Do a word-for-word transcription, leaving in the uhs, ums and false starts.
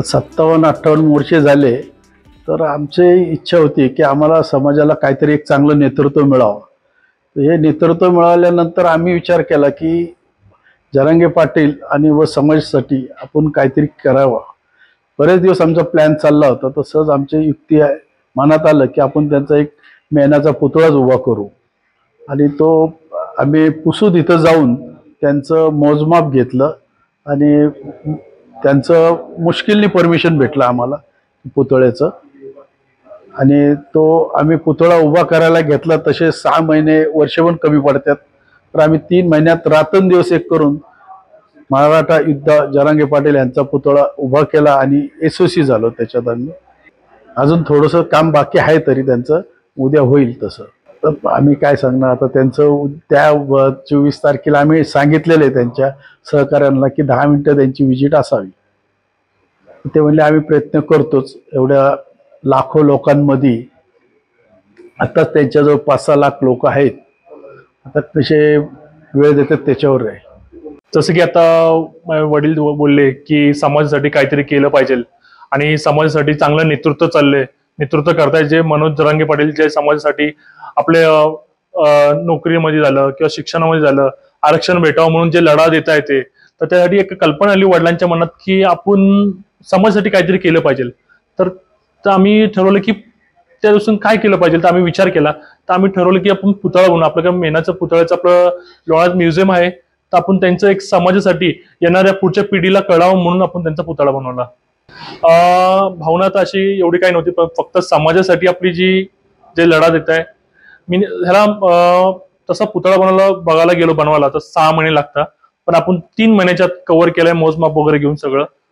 सत्तावन्न अठ्ठावन्न वर्षे झाले, तर आमची इच्छा होती की आम्हाला समाजाला काहीतरी एक चांगलं नेतृत्व मिळावं. तर हे नेतृत्व मिळाल्यानंतर आम्ही विचार केला की जरांगे पाटील आणि व समाजासाठी आपण काहीतरी करावं. बरेच दिवस आमचा प्लॅन चालला होता. तसंच आमची युक्ती मनात आलं की आपण त्यांचा एक मेणाचा पुतळाच उभा करू आणि तो आम्ही पुसूद इथं जाऊन त्यांचं मोजमाप घेतलं आणि त्यांचं मुश्किलनी परमिशन भेटलं आम्हाला पुतळ्याचं आणि तो आम्ही पुतळा उभा करायला घेतला. तसे सहा महिने वर्ष पण कमी पडतात, तर आम्ही तीन महिन्यात रात्रंदिवस एक करून मराठा योद्धा जरांगे पाटील यांचा पुतळा उभा केला आणि यशस्वी झालो. त्याच्यात आम्ही अजून थोडंसं काम बाकी आहे, तरी त्यांचं उद्या होईल. तसं तर आम्ही काय सांगणार आता, त्यांचं त्या चोवीस तारखेला आम्ही सांगितलेलं आहे त्यांच्या सहकाऱ्यांना की दहा मिनिटं त्यांची विजिट असावी. ते म्हणले आम्ही प्रयत्न करतोच. एवढ्या लाखो लोकांमध्ये आताच त्यांच्याजवळ पाच सहा लाख लोक आहेत, आता कसे वेळ देतात त्याच्यावर आहे. जसं की आता वडील बोलले की समाजासाठी काहीतरी केलं पाहिजे आणि समाजासाठी चांगलं नेतृत्व चाललंय, नेतृत्व करताय जे मनोज जरांगे पाटील, जे समाजासाठी आपले नोकरीमध्ये झालं किंवा शिक्षणामध्ये झालं आरक्षण भेटावं म्हणून जे लढा देत आहे ते, तर त्यासाठी एक कल्पना आली वडिलांच्या मनात की आपण समाजासाठी काहीतरी केलं पाहिजे. तर आम्ही ठरवलं की त्या दिवसून काय केलं पाहिजे. तर आम्ही विचार केला, तर आम्ही ठरवलं की आपण पुतळा बनवू. आपल्याकडे मेणाचं पुतळ्याचं आपलं लोणावळ्यात म्युझियम आहे, तर आपण त्यांचं एक समाजासाठी येणाऱ्या पुढच्या पिढीला कळावं म्हणून आपण त्यांचा पुतळा बनवला. भावना तर अशी एवढी काही नव्हती, पण फक्त समाजासाठी आपली जी जे लढा देत आहे. मी ह्याला तसा पुतळा बनवायला बघायला गेलो बनवायला तर सहा महिने लागतात, पण आपण तीन महिन्याच्यात कव्हर केलंय मोजमाप वगैरे घेऊन सगळं.